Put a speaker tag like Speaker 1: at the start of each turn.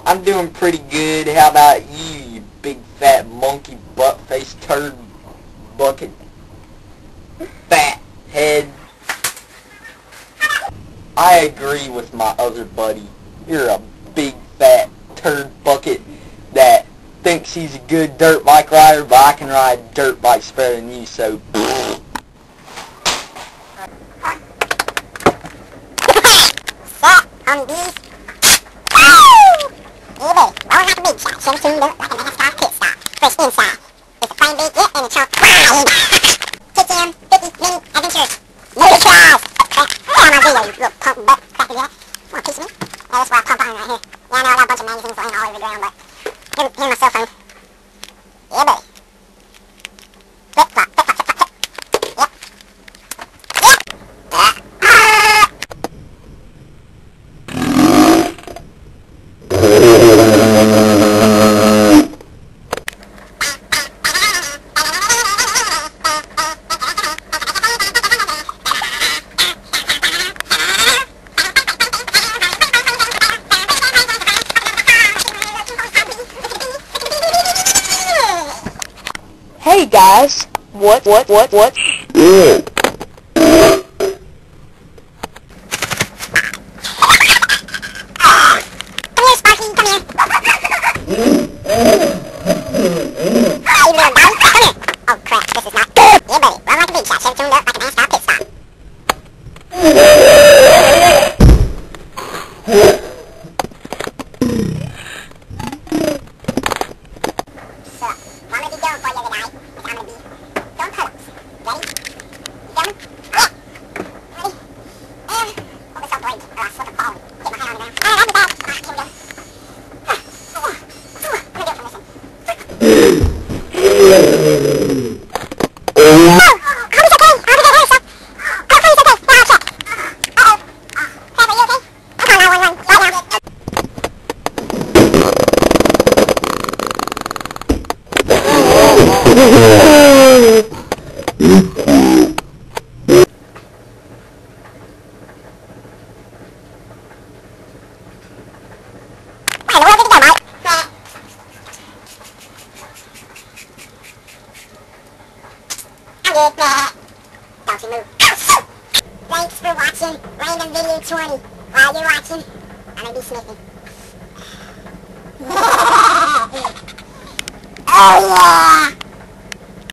Speaker 1: I'm doing pretty good. How about you, you big fat monkey butt-faced turd bucket? Fat head. I agree with my other buddy. You're a big fat turd bucket that thinks he's a good dirt bike rider, but I can ride dirt bikes better than you, so...
Speaker 2: On these. Yeah, baby. Rolling like a big shot. Should tuned up like a NASCAR pit stop. Fresh inside. It's a frame big, yeah, and a trunk wide. TTM 50 mini adventures. Motor trials. Down my video, you little punk butt cracker, yeah. Want a piece of me? Yeah, that's where I pump iron right here. Yeah, I know I got a bunch of magazines laying all over the ground, but here's my cell phone. Yeah, baby. Flip flop, flip flop, flip flop, flip. Yep.
Speaker 3: Hey guys, what?
Speaker 2: Come here, Sparky, come here. Hey, you little dummy, come here. Oh crap, this is not good. Yeah, buddy, run like a big shot. Should have tuned up like an NASCAR pit stop. So, what I'm gonna be doing for you tonight is I'm gonna be doing pull-ups. Ready? You coming? Yeah. Ready? And hold this up break, or I'll slip and fall and hit my head on the ground. Alright, I'll be back. Here we go. I'm gonna do it from this end. Don't you move. Thanks for watching Random Video 20. While you're watching, I'm gonna be sniffing. Oh yeah!